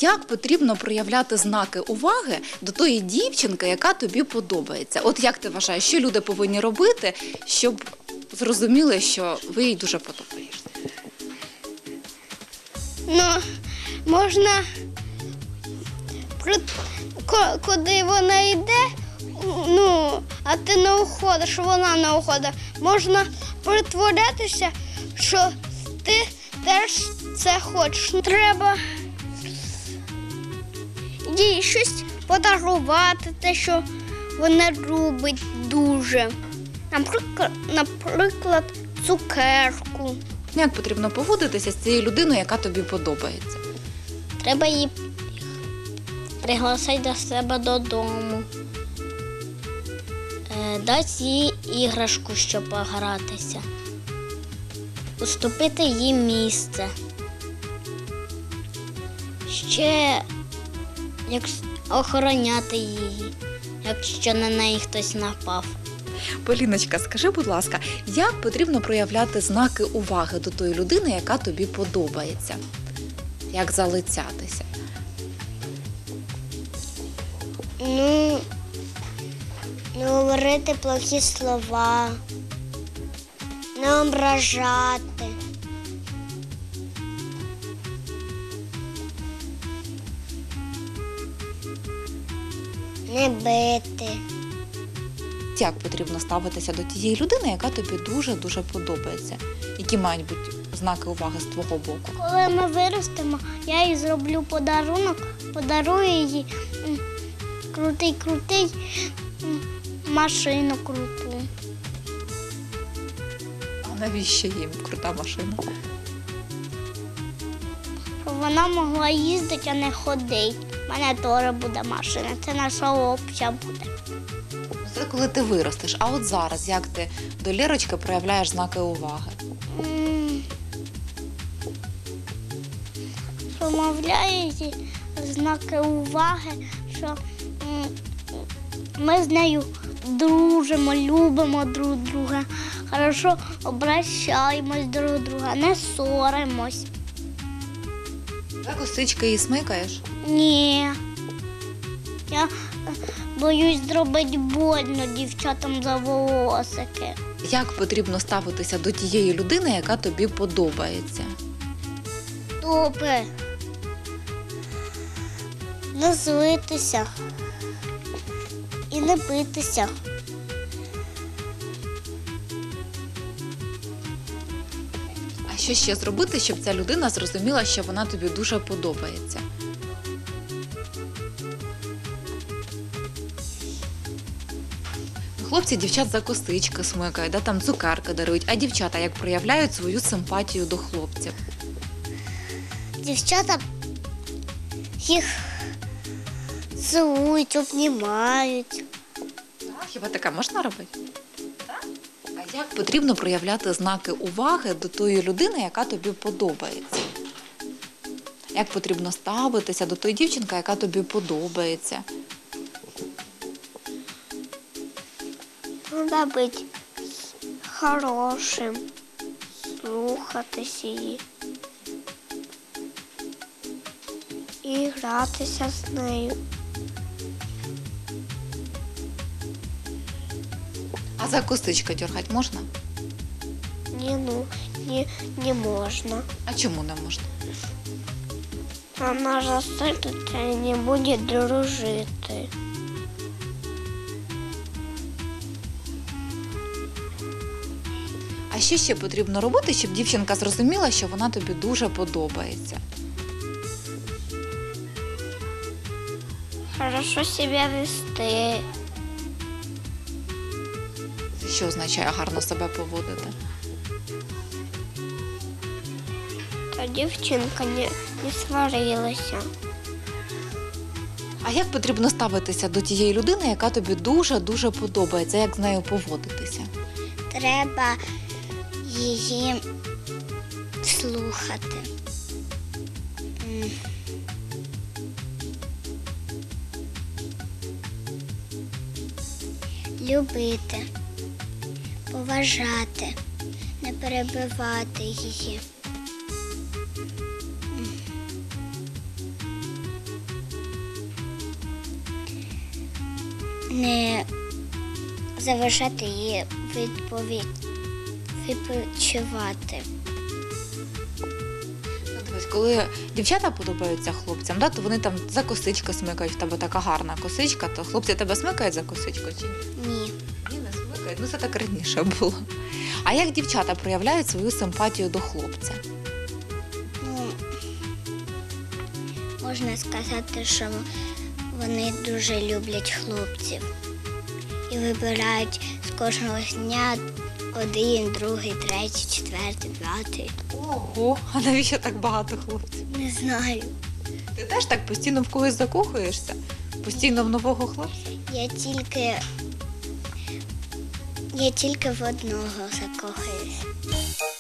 Як потрібно проявляти знаки уваги до тої дівчинки, яка тобі подобається? От як ти вважаєш, що люди повинні робити, щоб зрозуміли, що ви їй дуже подобаєшся? Ну, можна, куди вона йде, а ти не уходиш, вона не уходить. Можна притворятися, що ти теж це хочеш. Треба їй щось подарувати, те, що вона любить дуже. Наприклад, цукерку. Як потрібно поводитися з цією людиною, яка тобі подобається? Треба її пригласити до себе додому. Дати їй іграшку, щоб погратися. Уступити їй місце. Ще охороняти її, якщо на неї хтось напав. Поліночка, скажи, будь ласка, як потрібно проявляти знаки уваги до тої людини, яка тобі подобається? Як залицятися? Не говорити плохі слова, не ображати. Не бити. Як потрібно ставитися до тієї людини, яка тобі дуже-дуже подобається? Які мають бути знаки уваги з твого боку? Коли ми виростемо, я їй зроблю подарунок, подарую їй крутий машину круту. А навіщо їм крута машина? Щоб вона могла їздити, а не ходити. У мене теж буде машина, це наша обща буде. Це коли ти виростеш. А от зараз, як ти до Лєрочки проявляєш знаки уваги? Промовляю їй знаки уваги, що ми з нею дружимо, любимо друг друга, хорошо обращаємось друг друга, не ссоримось. За косички її смикаєш? Ні. Я боюсь зробити больно дівчатам за волосики. Як потрібно ставитися до тієї людини, яка тобі подобається? Добре. Не злитися і не битися. А що ще зробити, щоб ця людина зрозуміла, що вона тобі дуже подобається? Хлопці дівчат за косички смикають, там цукерки дарують, а дівчата як проявляють свою симпатію до хлопців? Дівчата їх цілують, обнімають. Хіба таке можна робити? Так. А як потрібно проявляти знаки уваги до тої людини, яка тобі подобається? Як потрібно ставитися до тої дівчинки, яка тобі подобається? Треба бути хорошим, слухатися її і гратися з нею. А за косички дергати можна? Не можна. А чому не можна? Вона засидиться і не буде дружити. А що ще потрібно робити, щоб дівчинка зрозуміла, що вона тобі дуже подобається? Хорошо себе вести. Що означає гарно себе поводити? Та дівчинка не сварилася. А як потрібно ставитися до тієї людини, яка тобі дуже-дуже подобається? Як з нею поводитися? Треба її слухати. Любити, поважати, не перебивати її. не заважати їй відпочивати. Ну, дивись, коли дівчата подобаються хлопцям, да, то вони там за косичку смикають, в тебе така гарна косичка, то хлопці тебе смикають за косичку чи ні? Ні. Ні, не смикають. Ну, це так раніше було. А як дівчата проявляють свою симпатію до хлопця? Ну, можна сказати, що вони дуже люблять хлопців і вибирають з кожного дня один, другий, третій, четвертий, п'ятий. Ого, а навіщо так багато хлопців? Не знаю. Ти теж так постійно в когось закохуєшся? Постійно в нового хлопця? Я тільки в одного закохаюсь.